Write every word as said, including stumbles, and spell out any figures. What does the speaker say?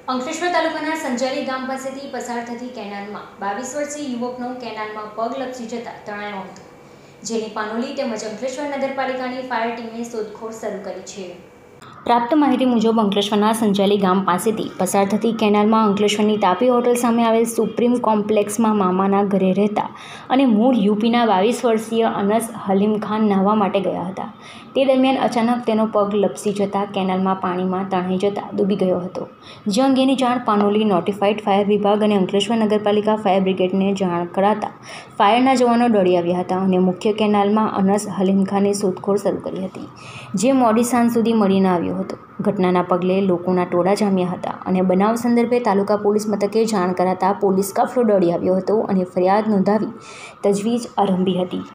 અંકલેશ્વર તાલુકાના સંજાલી ગામ પાસેથી પસાર થતી કેનાલમાં બાવીસ વર્ષીય યુવકનો કેનાલમાં પગ લપસી જતા તણાયો હતો, જેની પાનોલી તેમજ અંકલેશ્વર નગરપાલિકાની ફાયર ટીમે શોધખોળ શરૂ કરી છે। પ્રાપ્ત માહિતી મુજબ અંકલેશ્વરના સંજાલી ગામ પાસેથી પસાર થતી કેનાલમાં અંકલેશ્વરની તાપી હોટલ સામે આવેલ સુપ્રીમ કોમ્પ્લેક્સમાં મામાના ઘરે રહેતા અને મૂળ યુપીના બાવીસ વર્ષીય અનસ હલીમ ખાન નહાવા માટે ગયા હતા। તે દરમિયાન અચાનક તેનો પગ લપસી જતા કેનાલમાં પાણીમાં તણાઈ જતા ડૂબી ગયો હતો, જે અંગેની જાણ પાનોલી નોટિફાઈડ ફાયર વિભાગ અને અંકલેશ્વર નગરપાલિકા ફાયર બ્રિગેડને જાણ કરાતા ફાયરના જવાનો દોડી આવ્યા હતા અને મુખ્ય કેનાલમાં અનસ હલીમ ખાનની શોધખોળ શરૂ કરી હતી, જે મોડી સાંજ સુધી મળી ન આવ્યો હતો। ઘટનાના પગલે લોકોના ટોળા જામ્યા હતા અને બનાવ સંદર્ભે તાલુકા પોલીસ મથકે જાણ કરાતા પોલીસ કાફલો દોડી આવ્યો હતો અને ફરિયાદ નોંધાવી તજવીજ આરંભી હતી।